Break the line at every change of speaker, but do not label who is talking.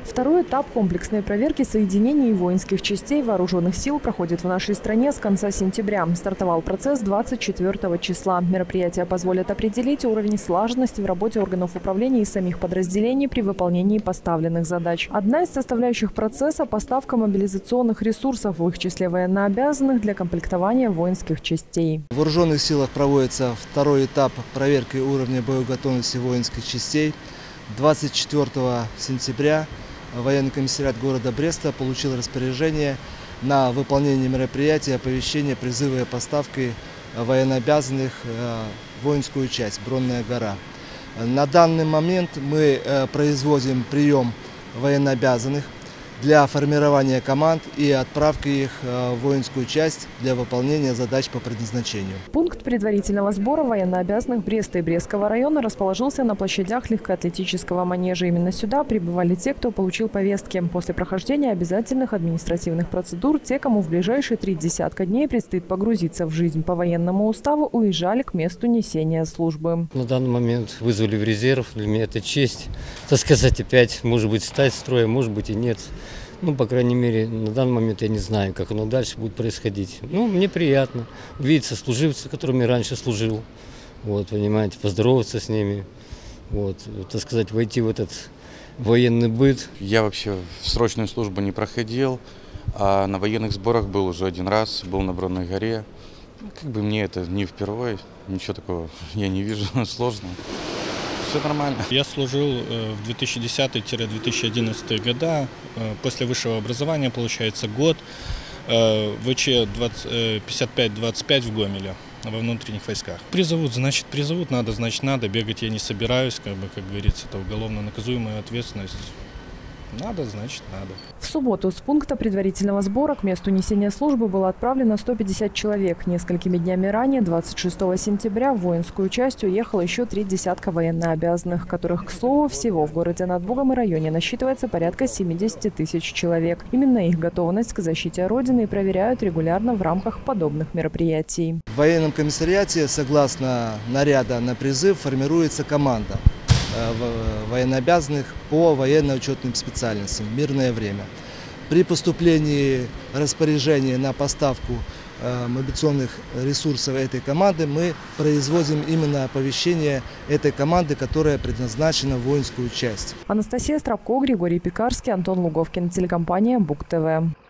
Второй этап комплексной проверки соединений воинских частей вооруженных сил проходит в нашей стране с конца сентября. Стартовал процесс 24 числа. Мероприятия позволят определить уровень слаженности в работе органов управления и самих подразделений при выполнении поставленных задач. Одна из составляющих процесса – поставка мобилизационных ресурсов, в их числе военнообязанных, для комплектования воинских частей.
В вооруженных силах проводится второй этап проверки уровня боеготовности воинских частей. 24 сентября военный комиссариат города Бреста получил распоряжение на выполнение мероприятия оповещения призыва и поставки военнообязанных в воинскую часть «Бронная гора». На данный момент мы производим прием военнообязанных для формирования команд и отправки их в воинскую часть для выполнения задач по предназначению.
Пункт предварительного сбора военнообязанных Бреста и Брестского района расположился на площадях легкоатлетического манежа. Именно сюда прибывали те, кто получил повестки. После прохождения обязательных административных процедур, те, кому в ближайшие 3 десятка дней предстоит погрузиться в жизнь по военному уставу, уезжали к месту несения службы.
На данный момент вызвали в резерв. Для меня это честь, так сказать, опять, может быть, стать строем, может быть и нет. Ну, по крайней мере, на данный момент я не знаю, как оно дальше будет происходить. Ну, мне приятно увидеть сослуживцев, которыми я раньше служил. Вот, понимаете, поздороваться с ними. Вот, так сказать, войти в этот военный быт.
Я вообще в срочную службу не проходил, а на военных сборах был уже один раз, был на Бронной горе. Как бы мне это не впервые, ничего такого я не вижу сложного. Все нормально.
Я служил в 2010-2011 года. После высшего образования, получается, год. ВЧ 55-25 в Гомеле, во внутренних войсках. Призовут, значит призовут, надо, значит надо. Бегать я не собираюсь, как говорится, это уголовно наказуемая ответственность. Надо, значит надо.
В субботу с пункта предварительного сбора к месту несения службы было отправлено 150 человек. Несколькими днями ранее, 26 сентября, в воинскую часть уехало еще 3 десятка военнообязанных, которых, к слову, всего в городе Над Бугом и районе насчитывается порядка 70 тысяч человек. Именно их готовность к защите Родины проверяют регулярно в рамках подобных мероприятий.
В военном комиссариате, согласно наряда на призыв, формируется команда военнообязанных по военно-учетным специальностям в мирное время. При поступлении распоряжения на поставку мобилизационных ресурсов этой команды мы производим именно оповещение этой команды, которая предназначена в воинскую часть.
Анастасия Стропко, Григорий Пекарский, Антон Луговкин, телекомпания БугТV.